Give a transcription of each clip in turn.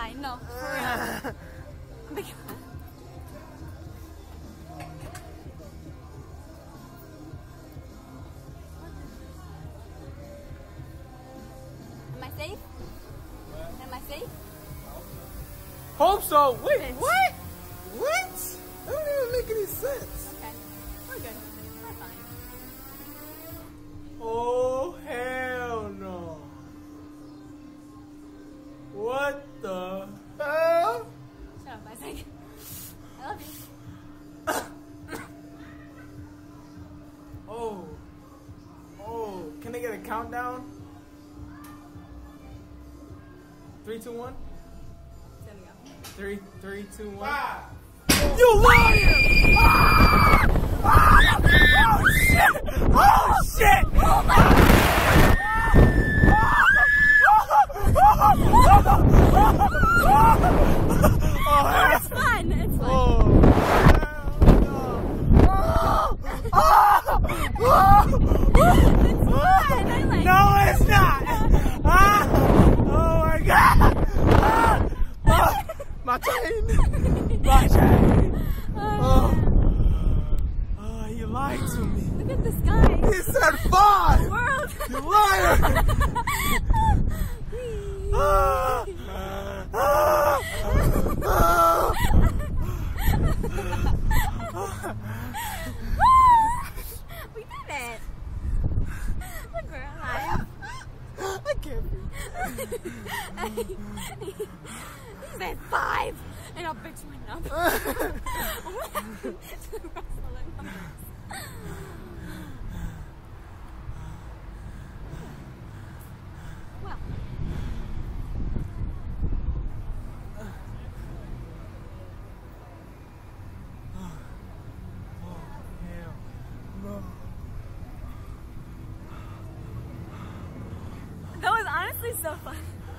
lie. No, for real. Am I safe? Am I safe? Hope so. Wait, Bitch. what? What? That don't even make any sense. Okay, we're good. We're fine. Oh, hell no. What the hell? Shut up, Isaac. I love you. Oh, can I get a countdown? 3, 2, 1? There we go. 3, 3, 2, 1. Five. You liar! Oh shit! Oh my God! It's fun. It's fun. It's fun. I like No, it's not! Oh my God! My chain! My chain! Oh, you lied to me. Look at the sky. He said 5! World. You liar! We did it. Look, we're alive. I can't breathe. He said 5, and I'll bitch my number. What happened to the rest of the numbers? Well. No. That was honestly so fun.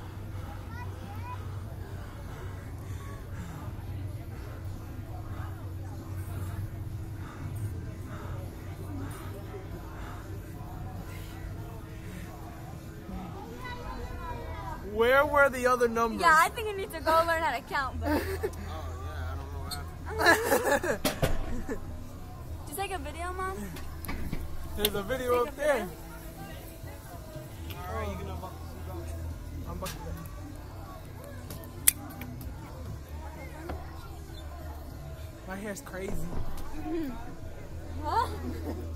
Where were the other numbers? Yeah, I think I need to go learn how to count, but Oh, yeah, I don't know what happened. did you take a video, Mom? There's a video up there. Alright, you can unbox I'm about to My hair's crazy. Huh?